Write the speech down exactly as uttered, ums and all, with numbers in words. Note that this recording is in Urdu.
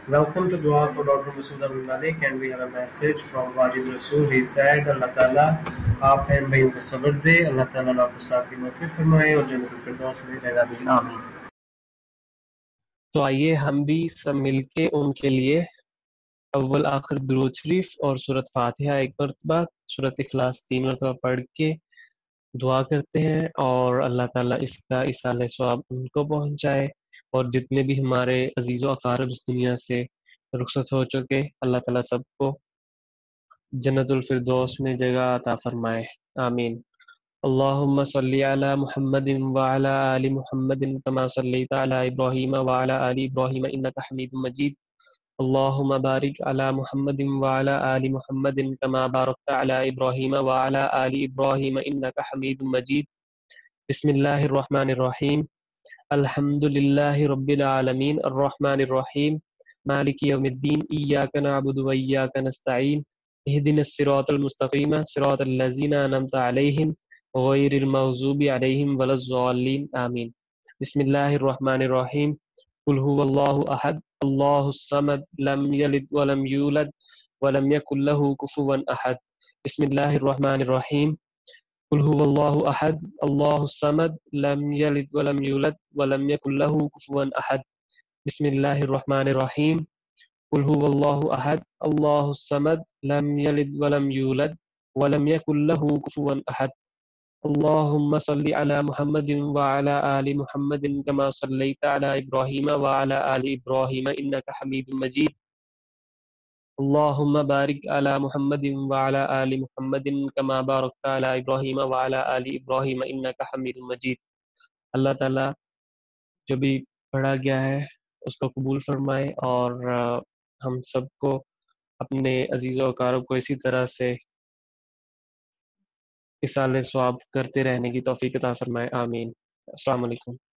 Welcome to Dua for Doctor Masud Ahmed Malik, and we have a message from Wajid Rasul. He said, Allah Ta'ala آپ بہن بھائیوں کو صبر دے، اللہ تعالیٰ ڈاکٹر صاحب کی مغفرت فرمائے اور جنت الفردوس میں جگہ دے، آمین۔ تو آئیے ہم بھی سب مل کے ان کے لیے اول آخر درود شریف اور سورۃ فاتحہ ایک مرتبہ، سورۃ اخلاص تین مرتبہ پڑھ کے دعا کرتے ہیں، اور اللہ تعالیٰ اس کا ایصال ثواب ان کو پہنچائے، اور جتنے بھی ہمارے عزیز و اقارب اس دنیا سے رخصت ہو چکے، اللہ تعالیٰ سب کو جنت الفردوس میں جگہ عطا فرمائے، آمین۔ اللہم صلی علی محمد وعلی آل محمد کما صلیت علی ابراہیم وعلی آل ابراہیم انک حمید مجید، اللہم بارک علی محمد وعلی آل محمد کما بارکت علی ابراہیم وعلی آل ابراہیم انک حمید مجید۔ بسم اللہ الرحمن الرحیم، الحمد للہ رب العالمین الرحمن الرحیم مالک یوم الدین، ایاک نعبد و ایاک نستعین، اہدنا الصراط المستقیم صراط الذین انعمت علیہم غیر المغضوب علیہم ولا الضالین، آمین۔ بسم اللہ الرحمن الرحیم، قل هو اللہ احد اللہ الصمد لم یلد ولم یولد ولم یکن له کفوا احد۔ بسم اللہ الرحمن الرحیم، قل هو اللہ احد اللہ الصمد لم یلد ولم یولد ولم یکن له کفوا احد۔ بسم اللہ الرحمن الرحیم، قل هو اللہ احد اللہ الصمد لم یلد ولم یولد ولم یکن له کفوا احد۔ اللہم صلی علی محمد وعلی آل محمد کما صلیت علی ابراہیم وعلی آل ابراہیم انک حمید مجید۔ اللہم بارک علی محمد وعلی آل محمد کما بارکت علی ابراہیم وعلی آل ابراہیم انک حمید مجید۔ اللہ تعالیٰ جو بھی پڑھا گیا ہے اس کو قبول فرمائے، اور ہم سب کو اپنے عزیز و اقارب کو اسی طرح سے ایصال ثواب کرتے رہنے کی توفیق عطا فرمائے، آمین۔ السلام علیکم۔